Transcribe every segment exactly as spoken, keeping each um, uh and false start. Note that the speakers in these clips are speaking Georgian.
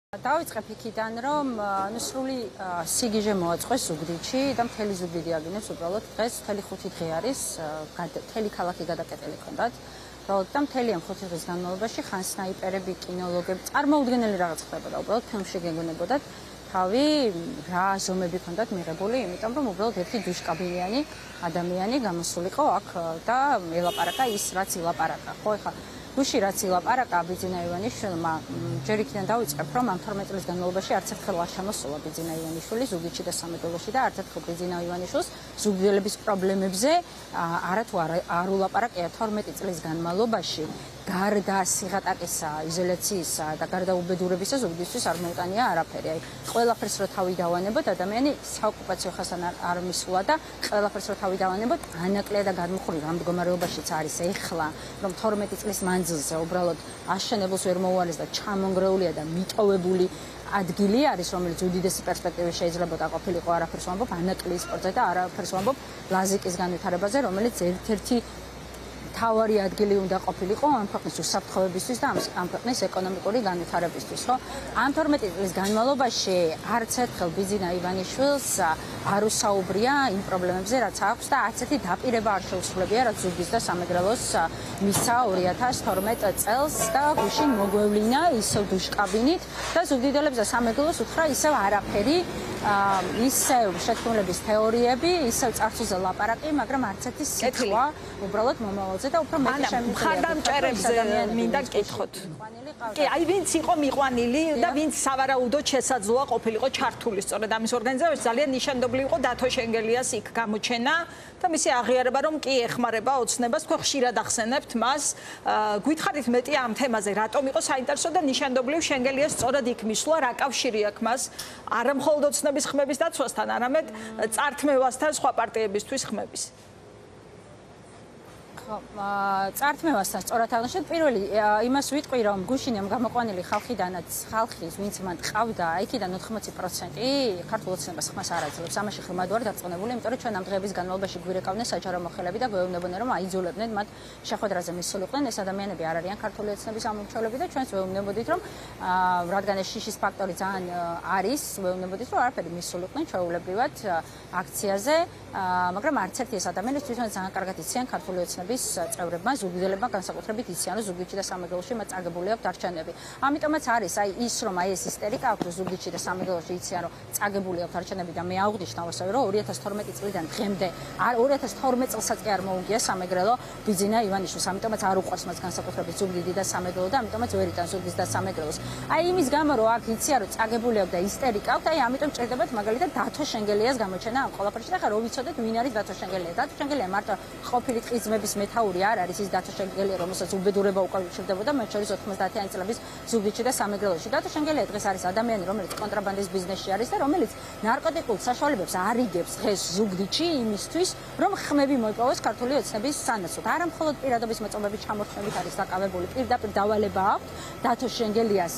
დავიწყებ იქიდან, რომ ნუ სრული სიგიჟე მოაწყვეს ზუგდიდში და მთელი ზუგდიდი აგინებს უბრალოდ დღეს მთელი ხუთი დღე არის მთელი ქალაქი გადაკეტილი ჰქონდათ. უბრალოდ და მთელი ამ ხუთი დღის განმავლობაში ხან სნაიპერები, კინოლოგები, წარმოუდგენელი რაღაც ხდებოდა. უბრალოდ ფილმში გეგონებოდათ თავი რა ზომები ჰქონდათ მიღებული, იმიტომ რომ უბრალოდ ერთი დუშკაბილიანი ადამიანი გამოსულიყო აქ და ელაპარაკა ის, რაც ილაპარაკა. ხო, ეხლა გუში რაც ილაპარაკა ბიძინა ივანიშვილმა, ჯერ იქიდან დავიწყებ, რომ ამ თორმეტ წლის განმავლობაში არც ერთხელ არ ჩამოსულა ბიძინა ივანიშვილი ზუგდიდში და სამეგრელოში და არც ერთხელ ბიძინა ივანიშვილს ზუგდიდელების პრობლემებზე არათუ არ ულაპარაკია თორმეტი წლის განმავლობაში. გარდა სიღატაკისა, იზოლაციისა და გარდა უბედურებისა ზუგდიდისთვის არ მოუტანია არაფერი. აი, ყველაფერს რო თავი დავანებოთ, ადამიანი საოკუპაციო ხასთან არ მისულა და ყველაფერს რო თავი დავანებოთ, ანაკლია და გადმოხური რამ მდგომარეობაშიც არის ეხლა, რომ თორმეტი წლის მანძილზე უბრალოდ აშენებელს ვერ მოუარეს და ჩამონგრეულია და მიტოვებული ადგილი არის, რომელიც უდიდესი პერსპექტივით შეიძლება ყოფილიყო, არაფერს ვამბობ ანაკლის სპორტზე და არაფერს ვამბობ ლაზიკის განვითარებაზე, რომელიც ერთ-ერთი თავარი ადგილი უნდა ყოფილიყო ამ ქვეყნის უსაფრთხოებისთვის და ამ ქვეყნის ეკონომიკური განვითარებისთვის, ხო? ამ თორმეტი წლის განმავლობაში არც ერთხელ ბიძინა ივანიშვილს არ უსაუბრია იმ პრობლემებზე, რაც აქვს და არც ერთი დაპირება არ შეუსრულებია, რაც ზუგდიდის და სამეგრელოს მისცა ორი ათას თორმეტ წელს და გუშინ მოგვევლინა ისევ დუშკაბინით და ზუგდიდელებს და სამეგრელოს უთხრა ისევ არაფერი, ისევ შეთქმულების თეორიები, ისევ წარსულზე ლაპარაკი, მაგრამ არც ერთი სიტყვა უბრალოდ მომავალზე და უფრო მეტი შემიძლია მხარდამჭერებზე მინდა გკითხოთ. კი, აი ვინც იყო მიყვანილი და ვინც სავარაუდოდ შესაძლოა ყოფილიყო ჩართული სწორედ ამის ორგანიზაციაში, ძალიან ნიშანდობლივ იყო დათო შენგელიას იქ გამოჩენა და მისი აღიარება, რომ კი ეხმარება ოცნებას, თქვენ ხშირად ახსენებთ მას. გითხარით მეტი ამ თემაზე, რატომ იყო საინტერესო და ნიშანდობლივ შენგელიას სწორად იქ მისვლა, რა კავშირი აქვს მას არა მხოლოდ ოცნების ხმების დაცვასთან, არამედ წართმევასთან სხვა პარტიებისთვის ხმების. წართმევასთან სწორად აღნიშნეთ, პირველი იმას ვიტყვი, რომ გუშინ ამ გამოყვანილი ხალხიდანაც ხალხის ვინც მან ყავდა, იქიდან ოთხმოცი პროცენტი ქართულ ოცნებას ხმას არ აძლევს. ამაში ღრმად ვარ დარწმუნებული, იმიტომ რომ ჩვენ ამ დღეების განმავლობაში გვირეკავდნენ საჯარო მოხელები და გვეუბნებოდნენ, რომ აიძულებდნენ მათ შეხვედრაზე მისულიყვნენ. ეს ადამიანები არ არიან ქართული ოცნების ამომრჩევლები და ჩვენც ვეუბნებოდით, რომ რადგან ეს შიშის ფაქტორი ძალიან არის, ვეუბნებოდით, რომ არაფერი მისულიყვნენ ჩვეულებრივად აქციაზე, მაგრამ არც ერთი ეს ადამიანის თვითონ ძალიან კარგად იციან ქართული ოცნების წევრებმა, ზუგდიდებმა განსაკუთრებით იციან, რომ ზუგდიდში და სამეგრელოში მათ წაგებული აქვს არჩევნები. ამიტომაც არის აი ის, რომ აი ეს ისტერიკა აქვს, რომ ზუგდიდში და სამეგრელოში იციან, რომ წაგებული აქვს არჩევნები და მე აღვნიშნავ ასევე, რომ ორი ათას თორმეტი წლიდან დღემდე, ორი ათას თორმეტ წელსაც კი არ მოუგია სამეგრელო ბიძინა ივანიშვილს. ამიტომაც არ უყვარს მას განსაკუთრებით ზუგდიდი და სამეგრელო და ამიტომაც ვერ იტანს ზუგდიდს და სამეგრელოს. აი იმის გამო, რომ აქ იციან, რომ წაგებული აქვს და ისტერიკა აქვს, აი ამიტომ ჭირდებათ მაგალითად დათო შენგელიას გამოჩენა ამ ყველაფერში და ხა რო ვიცოდეთ ვინ არის დათო შენგელია. დათო შენგელია მარტო ყოფილი ტყიზმების მეთაური არ არის ის დათო შენგელია, რომელსაც უბედურება უკავშირდებოდა მათ შორის ოთხმოცდაათიანი წლების ზუგდიდში და სამეგრელოში. დათო შენგელია დღეს არის ადამიანი, რომელიც კონტრაბანდის ბიზნესში არის და რომელიც ნარკოტიკულ საშუალებებს არიგებს დღეს ზუგდიდში იმისთვის, რომ ხმები მოიპოვოს ქართული ოცნების სანაცვლოდ. არა მხოლოდ პირადობის მოწმობები ჩამორჩენებით არის დაკავებული, პირდაპირ დავალება აქვს დათო შენგელიას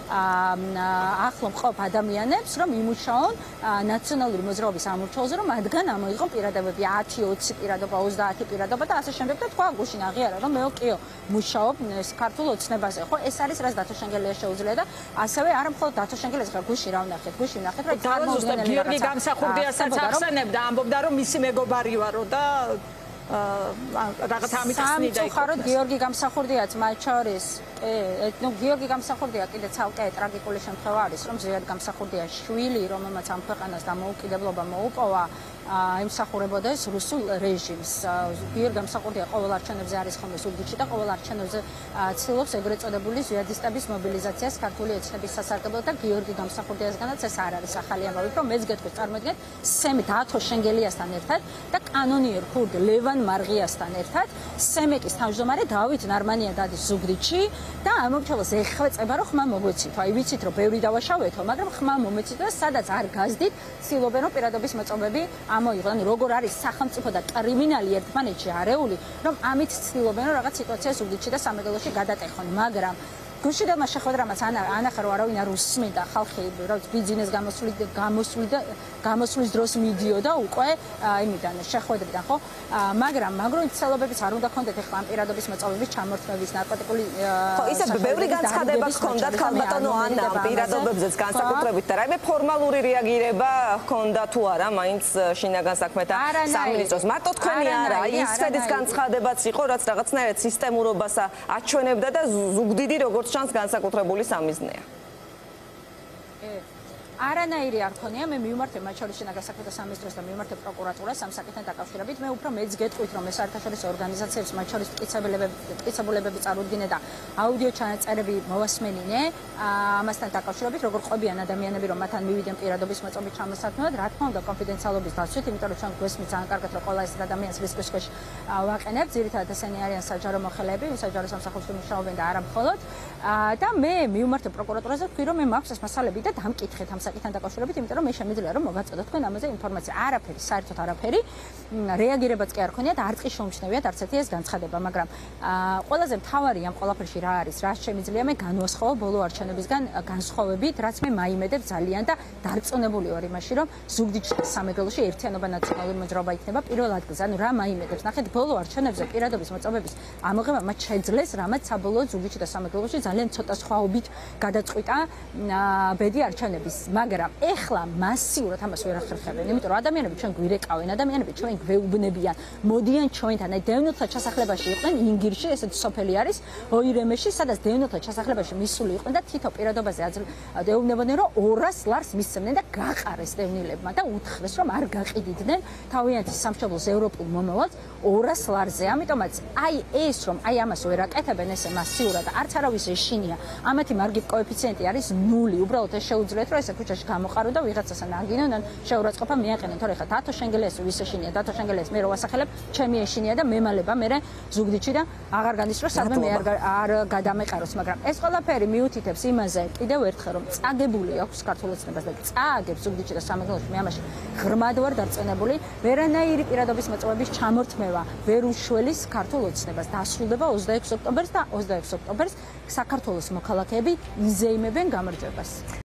ახლო მყოფ ადამიანებს, რომ იმუშაონ ნაციონალური მოძრაობის ამორჩეულზე, რომ მათგან ამოიღონ პირადობები ათი, ოცი პირადობა, ოცდაათი პირადობა და ასე შემდეგ და თქვა გუშინ აღიარა, რომ მეო კიო მუშაობ ქართულ ოცნებაზე. ხო, ეს არის რაც დათო შენგელიას შეუძლია და ასევე არა მხოლოდ დათო შენგელიას, ხა გუშინ რა ვნახეთ, გუშინ ვნახეთ, რომ წარმოუდგენელი გიორგი გამსახურდიასაც ახსენებდა, ამბობდა, რომ მისი მეგობარი ვარო და რაღაც ამით ხსნიდა იქ. სამწუხაროდ გიორგი გამსახურდიაც მათ შორის, ნუ გიორგი გამსახურდია კიდე ცალკე ტრაგიკული შემთხვევა არის, რომ ზიად გამსახურდიას შვილი, რომელმაც ამ ქვეყანას დამოუკიდებლობა მოუპოვა, იმსახურებოდა ეს რუსულ რეჟიმს. გიორგი გამსახურდია ყოველ არჩევნებზე არის ხოლმე ზუგდიდში და ყოველ არჩევნებზე ცდილობს ეგრეთ წოდებული ზიადისტების მობილიზაციას ქართული ოცნების სასარგებლოდ და გიორგი გამსახურდიასგანაც ეს არ არის ახალი ამბავი, რომ მეც გეტყვით, წარმოიდგინეთ, სემ დათო შენგელიასთან ერთად და კანონიერ ქურდ ლევან მარღიასთან ერთად სემეკის თავმჯდომარე დავით ნარმანია დადის ზუგდიდში და ამომრჩევლს ეხვეწება, რომ ხმა მოგვეცით. აი ვიცით, რომ ბევრი დავაშავეთო, მაგრამ ხმა მომეცით და სადაც არ გაზდით, ცდილობენ რომ პირადობის მოწმობები ამოიღონ. როგორ არის სახელმწიფო და კრიმინალი ერთმანეთში არეული, რომ ამით ცდილობენ რომ რაღაც სიტუაცია ზუგდიდში და სამეგრელოში გადატეხონ, მაგრამ გუშინდელმა შეხვედრამაც ანახა რომ არავინ არ უსმენდა ხალხი რომ ბიზნეს გამოსული გამოსული და გამოსulis დროს მიდიოდა უკვე იმიდან შეხვედრიდან ხო მაგრამ მაგრონ ცელობების არ უნდა ქონდეთ ახლა ამ პირადობის მოწვევის ჩამორთმევის ნარკოტიკული ხო ისე ბევრი განცხადება ჰქონდათ ხალბატონო ანა პირადობებზეც განსაკუთრებით და რაიმე ფორმალური რეაგირება ჰქონდა თუ არა მაინც შინაგან საქმეთა სამინისტროს მარტო თქვენი არა ისედაც განცხადებაც იყო რაც რაღაცნაირად სისტემურობას აჩვენებდა და ზუგდიდი როგორც ჩანს განსაკუთრებული სამიზნეა არანაირი არ ქონია მე მივმართე მათ შორის შინაგან საქმეთა სამინისტროს და მივმართე პროკურატურას ამ საკითხთან დაკავშირებით მე უფრო მეც გეტყვით რომ ეს საერთაშორისო ორგანიზაციებს მათ შორის მტკიცებულებები წარუდგინე და აუდიო ჩანაწერები მოვასმენინე ამასთან დაკავშირებით როგორ ყვებიან ადამიანები რომ მათთან მივიდნენ პირადობის მოწმობის ჩამოსათმევად რა თქმა უნდა კონფიდენციალობის დაცვით იმიტომ რომ ჩვენ გვესმის ძალიან კარგად რომ ყველა ეს ადამიანს რისკის ქვეშ ვაყენებთ ძირითადად ესენი არიან საჯარო მოხელეები საჯარო სამსახურში მუშაობენ და არა მხოლოდ და მე მივმართე პროკურატურაზე ვთქვი რომ მე მაქვს ეს მასალები და დამკითხეთ ამ საკითხთან დაკავშირებით, იმიტომ რომ მე შემიძლია რომ მოგაწოდოთ თქვენ ამაზე ინფორმაცია. არაფერი, საერთოდ არაფერი. რეაგირებაც კი არ ქონიათ, არც კი შეუმჩნევიათ არც ერთი ეს განცხადება, მაგრამ ყველაზე მთავარი ამ ყველაფერში რა არის, რა შემიძლია მე განვასხოვო ბოლო არჩევნებისგან განსხვავებით, რაც მე მაიმედებ ძალიან და დარწმუნებული ვარ იმაში, რომ ზუგდიდში სამეგრელოში ერთიანობა ნაციონალური მოძრაობა იქნება პირველ ადგილზე. ანუ რა მაიმედებს? ნახეთ, ბოლო არჩევნებზე პირადობის მოწმობის ამოღება მათ შეძლეს, რამაც საბოლოოდ ზუგდიდში და სამეგრელოში ძალიან ცოტა სხვაობით გადაწყვიტა ბედი არჩევნების. მაგრამ ეხლა მასიურად ამას ვერ ახერხებენ, იმიტომ რომ ადამიანები ჩვენ გვირეკავენ, ადამიანები ჩვენ გვეუბნებიან, მოდიან ჩვენთან, აი დევნილთა ჩასახლებაში იყვნენ ინგირში, ესეთი სოფელი არის, ოირემეში, სადაც დევნილთა ჩასახლებაში მისული იყვნენ და თითო პირადობაზე ეუბნებოდნენ, რომ ორას ლარს მისცემდნენ და გაყარეს დევნილებმა და უთხრეს, რომ არ გაყიდიდნენ თავიანთი სამშობლოს ევროპულ მომავალს ორას ლარზე. ამიტომაც აი ეს რომ აი ამას ვერ აკეთებენ ესე მასიურად და არც არავის ეშინია, ამათი მარგი კოეფიციენტი არის ნული, უბრალოდ ეს შეუძლიათ, რომ ესე ქუჩაში გამოყარო და ვიღაცასთან აგინონ ან შეურაცხყოფა მიაყენონ. თორე ხა დათო შენგელეს ვის ეშინია, დათო შენგელეს მე რო ვასახელებ, ჩემი ეშინია და მემალება მე ზუგდიდში და აღარ განის რომ სადმე მე არ არ გადამეყაროს, მაგრამ ეს ყველაფერი მიუთითებს იმაზე კიდევ ერთხელ რომ წაგებული აქვს ქართულ ოცნებას და წააგებს ზუგდიდში და სამეგრელოში მე ამაში ღრმად ვარ დარწმუნებული, ვერანაირი პირადობის მოწმობის ჩამორთმევა ვერ უშველის ქართულ ოცნებას. დასრულდება ოცდაექვსი ოქტომბერს და ოცდაექვსი ოქტომბერს საქართველოს მოქალაქეები იზეიმებენ გამარჯვებას.